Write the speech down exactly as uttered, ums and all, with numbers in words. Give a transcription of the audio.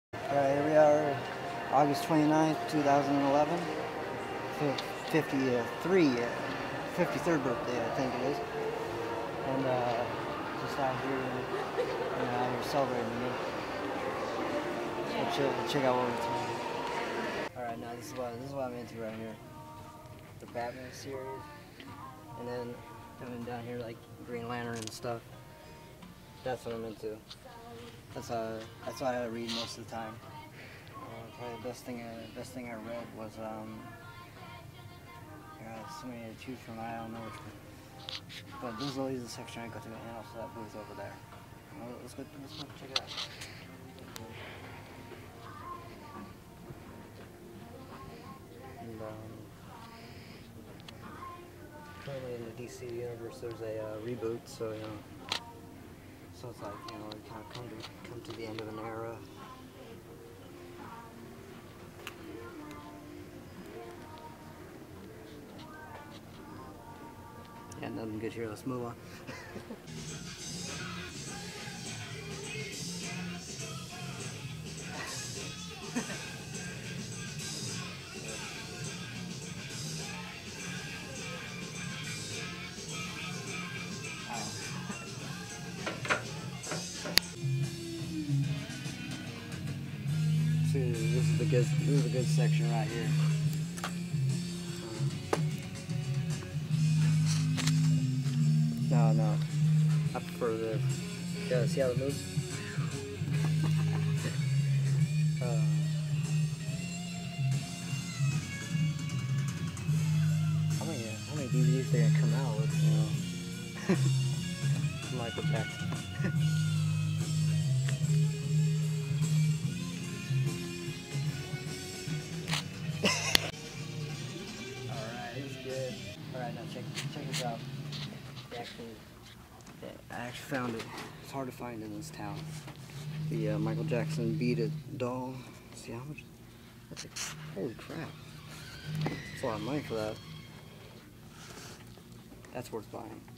Alright, here we are, August twenty-ninth, two thousand eleven. fifty-three, fifty-third birthday, I think it is. And uh, just out here, you know, out here celebrating me. Let's check, let's check out what we're doing. Alright, now this is what this is what I'm into right here. The Batman series. And then coming down here like Green Lantern and stuff. That's what I'm into. That's uh that's what I read most of the time. Uh, probably the best thing I, best thing I read was um yeah, so many to choose from. I don't know which one. But this is always the section I go to, and also that booth over there. Well, let's go let's go check it out. And um currently in the D C universe there's a uh, reboot, so you know. So it's like, you know, we kind of come to, come to the end of an era. Yeah, nothing good here. Let's move on. See, this is the good. This is a good section right here. No, no. I prefer this. Yeah, see how it moves? uh, how many uh, how many D V Ds they gonna come out with? You know, Michael Jackson. Alright, it's good. Alright, now check check this out. Actually, I actually found it. It's hard to find in this town. The uh, Michael Jackson Beat It doll. See how much? That's like, holy crap. That's a lot of money for that. That's worth buying.